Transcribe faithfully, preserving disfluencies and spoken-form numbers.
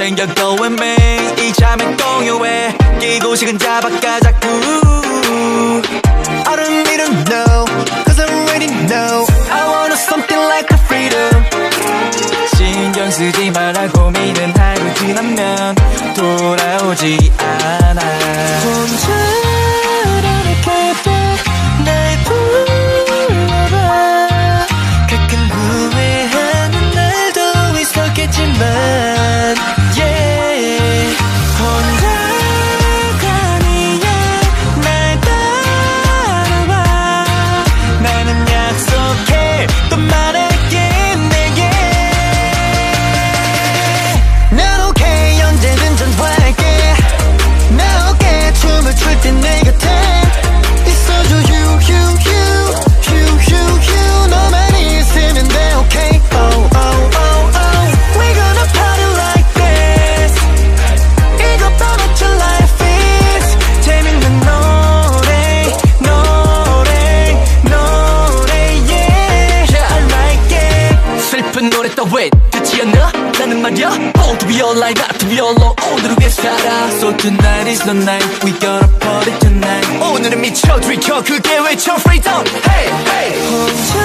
챙겨고 me 이 잠을 공유해 끼고 식은 자박가 자꾸 I don't need to know cause I already know I want something like a freedom 신경 쓰지 말라 고민은 하루 지나면 돌아오지 않아 혼자라니까 날 불러봐 가끔 후회하는 날도 있었겠지만 yeah 혼자가 아니야 날 따라와 나는 약속해 또 말할게 내게 난 오케이 언제든 전화할게 나 어깨에 춤을 출 때 내 곁에 있어줘 you you you you you you 너만 있으면 돼 okay oh oh oh oh we gonna party like this 이것도 what your life is 재밌는 노래 노래 노래 yeah yeah I like it 슬픈 노래 따윈 끝이 않나 나는 말야 Oh to be alive not to be alone 오늘을 위해 살아 So tonight is the night We gonna party tonight 오늘은 미쳐 들이켜 그게 외쳐 freedom hey hey 혼자